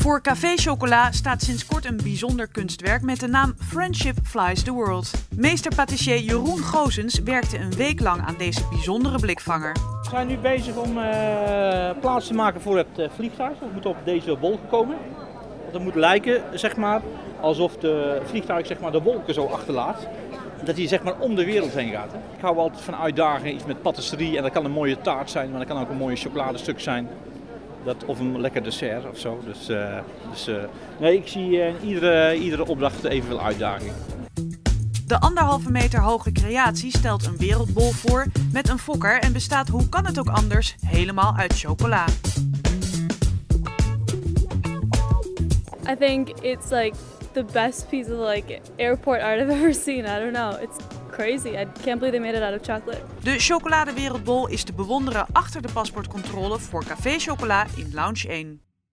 Voor Café Chocola staat sinds kort een bijzonder kunstwerk met de naam Friendship Flies the World. Meester patissier Jeroen Gozens werkte een week lang aan deze bijzondere blikvanger. We zijn nu bezig om plaats te maken voor het vliegtuig. Het moet op deze wolken komen. Het moet lijken, zeg maar, alsof het vliegtuig, zeg maar, de wolken zo achterlaat. Dat hij, zeg maar, om de wereld heen gaat. Ik hou altijd van uitdagingen, iets met patisserie. En dat kan een mooie taart zijn, maar dat kan ook een mooie chocoladestuk zijn. Of een lekker dessert of zo. Nee, ik zie in iedere opdracht evenveel uitdaging. De 1,5 meter hoge creatie stelt een wereldbol voor met een fokker en bestaat, hoe kan het ook anders, helemaal uit chocola. I think it's like the best piece of airport art I've ever seen. I don't know. It's crazy. I can't believe they made it out of chocolate. De chocoladewereldbol is te bewonderen achter de paspoortcontrole voor Café Chocola in Lounge 1.